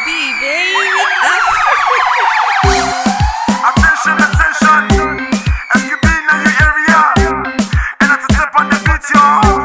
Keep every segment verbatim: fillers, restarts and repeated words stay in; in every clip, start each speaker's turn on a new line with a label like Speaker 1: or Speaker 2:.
Speaker 1: baby.
Speaker 2: Attention, attention. If you been in your area, and at the tip on the beat, yo,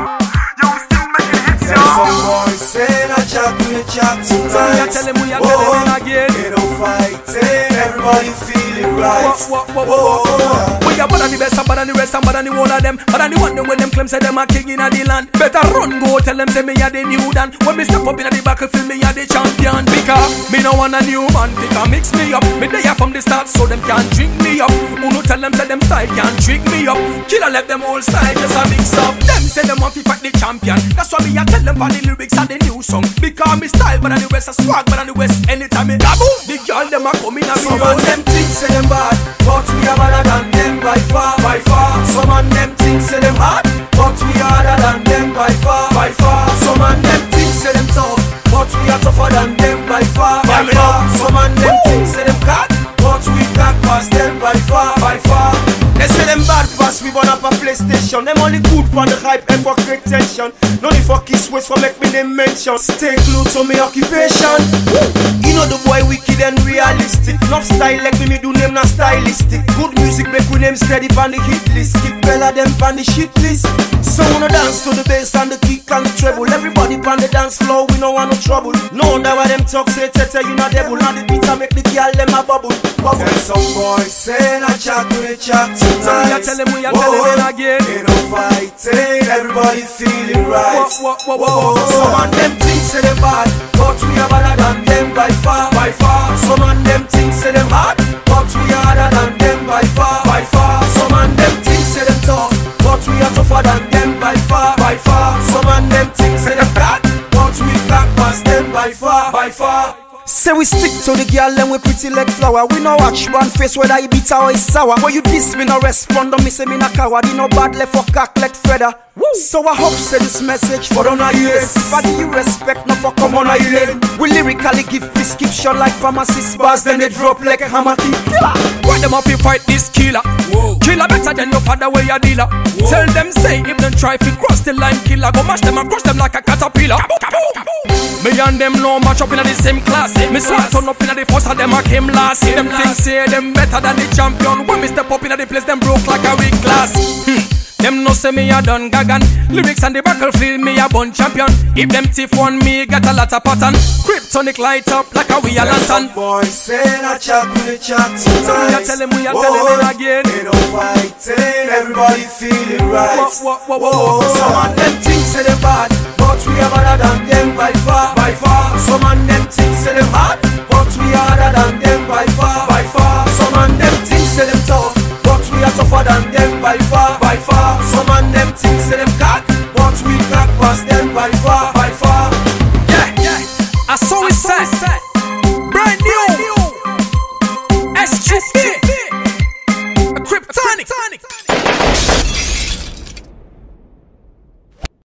Speaker 2: yo, we still making hits, yo.
Speaker 3: Some boys saying I chat with a chat tonight.
Speaker 4: Tell him we are telling him again.
Speaker 3: They don't fighting, everybody feeling right.
Speaker 4: Whoa, whoa, whoa, whoa, whoa. We are better than the best, better than the rest, and better than the whole of them. Better than the one them when them claim say them a king in the land. Better run, go tell them say me a the new dan. When me step up in the battlefield, me a the champion. Because me no want a new man, they can mix me up. Me there from the start, so them can't drink me up. Who no tell them say them style can't trick me up. Killer let them all style just a mix up. Them say them want to fight the champion. That's why me a tell them for the lyrics and the new song. Because me style better than the rest, a swag better than the west. Anytime me gaboom, the girl them a come in a me.
Speaker 3: Some of them think say them bad, but we are better than them by far, by far. Some of them think say them hard, but we are harder than them by far, by far. Some of them think say them tough, but we are tougher than them by far, by far. Some of them think say them cat, but we can't pass them by far, by far. They say them bad pass, we burn up a PlayStation. Them only good for the hype and for great tension. No need for kiss ways for make me them mention. Stay glued to me occupation. You know the boy wicked and realistic. Enough style like me, me do name not stylistic. Good music make we name steady on the hit list. Keep Bella them on the shit list. So wanna dance to the bass and the kick and the treble. Everybody on the dance floor, we don't want no trouble. No wonder why them talk say tete you not devil. Now the beat I make the girl them a bubble, bubble. There's some boys saying I chat to the chat tonight.
Speaker 4: So we are telling we are telling them again.
Speaker 3: They don't fighting, everybody feeling right.
Speaker 4: Whoa, whoa, whoa, whoa.
Speaker 3: Some of them think say them bad, but we are better than them by far, by far. Some of them think say them hard, but we are harder than them by far, by far. Some of them think say them tough, but we are tougher than them by far, by far. Some of them think say them bad, but we can't pass them by far, by far. Say we stick to the girl and we pretty like flower. We no watch one face whether he bitter or he sour. But you diss me no respond, don't me say me no coward. You no bad left for cock like Fredda. So I hope say this message for on our ears. But you respect not for come on our lane. We lyrically give prescription like pharmacist bars, then they drop like a hammer kick.
Speaker 4: Why them up you fight this killer? Whoa. Killer better than your father where you dealer. Whoa. Tell them say if them try to cross the line killer, go mash them and crush them like a caterpillar. Kaboom, kaboom. Me and them no match up in the same class. Me start turn up in the first and them a came last. Them things say them better than the champion. When me step up in the place them broke like a weak glass. Hmm. Them no say me a done gagan. Lyrics and the battlefield me a bun champion. If them thief one me get a lot of pattern. Kryptonic light up like a we a lantern.
Speaker 3: Boys saying I chat with the chat tonight.
Speaker 4: So we are telling we are telling them again.
Speaker 3: They don't fighting, everybody feeling right.
Speaker 4: Whoa, whoa, whoa, whoa, whoa.
Speaker 3: Some of them think say them bad, but we are better than them by far, by far. Some of them think say them hard, but we are harder than them by far, by far. Some of them think say them tough, but we are tougher than them by far, by far. Some of them think say them cock, but we can't pass them by far, by